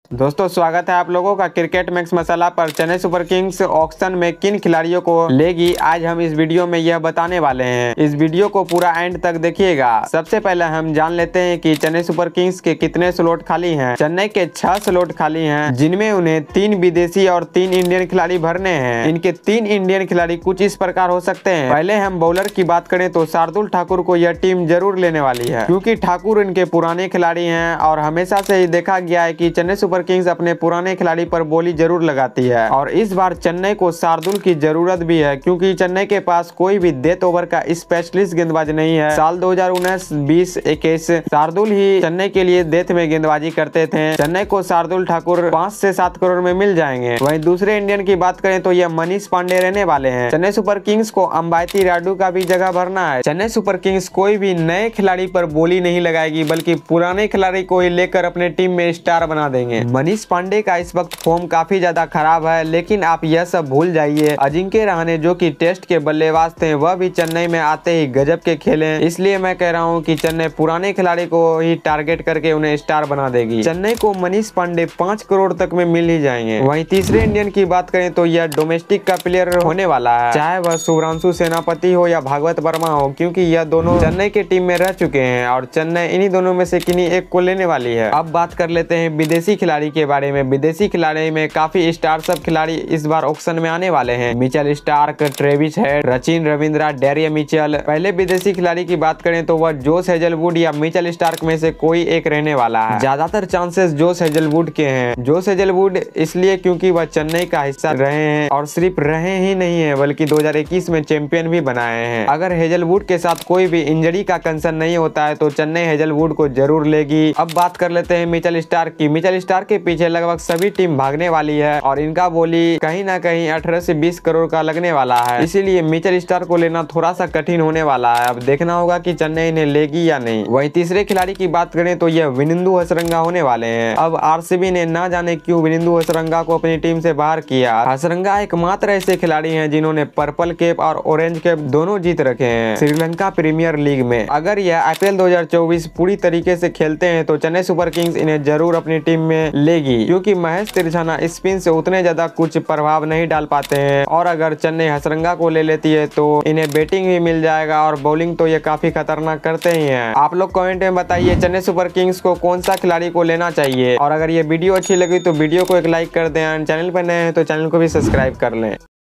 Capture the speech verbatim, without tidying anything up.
दोस्तों स्वागत है आप लोगों का क्रिकेट मैक्स मसाला पर। चेन्नई सुपर किंग्स ऑक्शन में किन खिलाड़ियों को लेगी, आज हम इस वीडियो में यह बताने वाले हैं। इस वीडियो को पूरा एंड तक देखिएगा। सबसे पहले हम जान लेते हैं कि चेन्नई सुपर किंग्स के कितने स्लॉट खाली हैं। चेन्नई के छह स्लॉट खाली हैं, जिनमें उन्हें तीन विदेशी और तीन इंडियन खिलाड़ी भरने हैं। इनके तीन इंडियन खिलाड़ी कुछ इस प्रकार हो सकते हैं। पहले हम बॉलर की बात करें तो शार्दुल ठाकुर को यह टीम जरूर लेने वाली है, क्योंकि ठाकुर इनके पुराने खिलाड़ी हैं और हमेशा से ही देखा गया है कि चेन्नई सुपर किंग्स अपने पुराने खिलाड़ी पर बोली जरूर लगाती है। और इस बार चेन्नई को शार्दुल की जरूरत भी है, क्योंकि चेन्नई के पास कोई भी डेथ ओवर का स्पेशलिस्ट गेंदबाज नहीं है। साल दो हज़ार उन्नीस बीस इक्कीस शार्दुल ही चेन्नई के लिए डेथ में गेंदबाजी करते थे। चेन्नई को शार्दुल ठाकुर पाँच से सात करोड़ में मिल जाएंगे। वहीं दूसरे इंडियन की बात करें तो यह मनीष पांडे रहने वाले हैं। चेन्नई सुपर किंग्स को अंबाती रायडू का भी जगह भरना है। चेन्नई सुपर किंग्स कोई भी नए खिलाड़ी पर बोली नहीं लगाएगी, बल्कि पुराने खिलाड़ी को ही लेकर अपने टीम में स्टार बना देंगे। मनीष पांडे का इस वक्त फॉर्म काफी ज्यादा खराब है, लेकिन आप यह सब भूल जाइए। अजिंक्य रहाणे जो कि टेस्ट के बल्लेबाज थे, वह भी चेन्नई में आते ही गजब के खेले। इसलिए मैं कह रहा हूं कि चेन्नई पुराने खिलाड़ी को ही टारगेट करके उन्हें स्टार बना देगी। चेन्नई को मनीष पांडे पांच करोड़ तक में मिल ही जाएंगे। वहीं तीसरे इंडियन की बात करें तो यह डोमेस्टिक का प्लेयर होने वाला है, चाहे वह शुभ्रांशु सेनापति हो या भागवत वर्मा हो, क्योंकि यह दोनों चेन्नई के टीम में रह चुके हैं और चेन्नई इन्हीं दोनों में से किन्हीं एक को लेने वाली है। अब बात कर लेते हैं विदेशी खिलाड़ी के बारे में। विदेशी खिलाड़ी में काफी स्टार सब खिलाड़ी इस बार ऑक्शन में आने वाले हैं। Mitchell Starc, Travis Head, Sachin Ravindra, Daryl Mitchell. पहले विदेशी खिलाड़ी की बात करें तो वह जोश हेजलवुड या मिचेल स्टार्क में से कोई एक रहने वाला है। ज्यादातर चांसेस जोश हेजलवुड के हैं। जोश हेजलवुड इसलिए क्योंकि वह चेन्नई का हिस्सा रहे हैं और सिर्फ रहे ही नहीं है, बल्कि दो हज़ार इक्कीस में चैंपियन भी बनाए हैं। अगर हेजलवुड के साथ कोई भी इंजरी का कंसर्न नहीं होता है तो चेन्नई हेजलवुड को जरूर लेगी। अब बात कर लेते हैं मिचेल स्टार्क की। मिचेल स्टार्क के पीछे लगभग सभी टीम भागने वाली है और इनका बोली कहीं ना कहीं अठारह से बीस करोड़ का लगने वाला है। इसीलिए मिचेल स्टार्क को लेना थोड़ा सा कठिन होने वाला है। अब देखना होगा कि चेन्नई इन्हें लेगी या नहीं। वहीं तीसरे खिलाड़ी की बात करें तो यह विनिंदु हसरंगा होने वाले हैं। अब आरसीबी ने ना जाने क्यों विनिंदु हसरंगा को अपनी टीम से बाहर किया। हसरंगा एकमात्र ऐसे खिलाड़ी हैं जिन्होंने पर्पल कैप और ऑरेंज कैप दोनों जीत रखे हैं श्रीलंका प्रीमियर लीग में। अगर यह आईपीएल दो हज़ार चौबीस पूरी तरीके से खेलते हैं तो चेन्नई सुपर किंग्स इन्हें जरूर अपनी टीम में लेगी, क्योंकि महेश तिरछाना स्पिन से उतने ज्यादा कुछ प्रभाव नहीं डाल पाते हैं। और अगर चेन्नई हसरंगा को ले लेती है तो इन्हें बैटिंग भी मिल जाएगा और बॉलिंग तो ये काफी खतरनाक करते ही हैं। आप लोग कमेंट में बताइए चेन्नई सुपर किंग्स को कौन सा खिलाड़ी को लेना चाहिए। और अगर ये वीडियो अच्छी लगी तो वीडियो को एक लाइक कर दें। चैनल पर नए हैं तो चैनल को भी सब्सक्राइब कर लें।